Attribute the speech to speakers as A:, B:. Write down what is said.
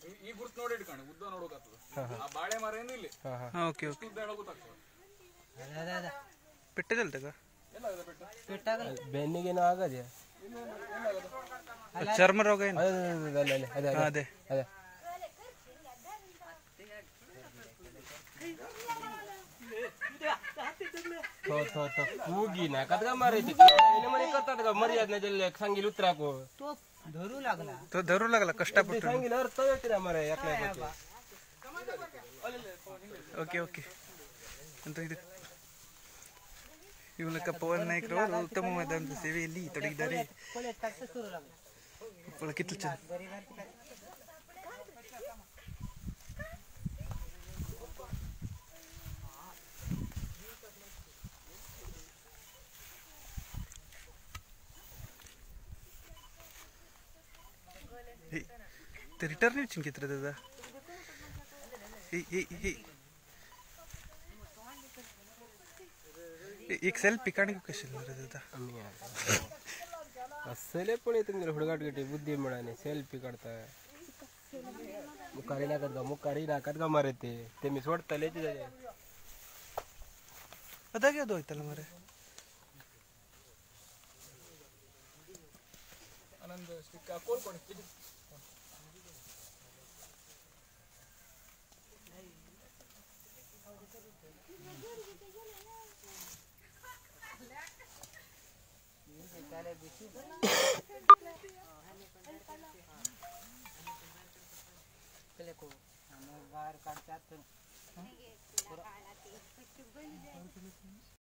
A: ಈ ಗುರುತು ನೋಡಿ ಇಟ್ಕೊಂಡು ಉದ್ದ ನೋಡೋಕಾಗ್ತದೆ ಆ ಬಾಳೆ ಮರ ಏನು ಇಲ್ಲಿ
B: ಓಕೆ ಓಕೆ
A: ಉದ್ದ ಹೇಳೋಕಾಗ್ತದೆ
B: ಪೆಟ್ಟದಲ್ದಾಗ
A: ಎಲ್ಲ ಇದೆ ಪೆಟ್ಟು
C: ಬೆನ್ನಿಗೇನೋ ಆಗದೆ
B: ಚರ್ಮ ರೋಗ ಏನು
C: ಅದೇ
B: ಅದೇ
C: ಅದೇ ಕೂಗಿನ कदगा मारायची म्हणे करतात का मर्याद नाही दिले सांगील उतराको
B: तो धरू लागला कष्टपಟ್ಟು
C: सांगील अर्थ येते मारे एकल्या
B: ಓಕೆ ಓಕೆ ಅಂತ ಇದು ಇವಲಕ ಪವನ್ ನಾಯಕರು ಉತ್ತಮವಾದ ಒಂದು ಸೇವೆಯಲ್ಲಿ ತೊಡಗಿದ್ದಾರೆ ಕಿತ್ತು ಚಂದ ते रिटर्न चिंकित दादा एक सेल्फी काढणे कशाला दादा
C: असले पण येते हुडगाट गटी बुद्धी मिळाने सेल्फी काढताय मुकारी नाकात का मारे ते मी सोडताले
B: ಅದಾಗೆ ಅದು ಹೋಯ್ತಲ್ಲ ಮಾರೆ
A: ಆನಂದ್ ಸ್ಟಿಕ್ ಕೋಲ್ ಕೊಡಿ
D: बाहर काढतात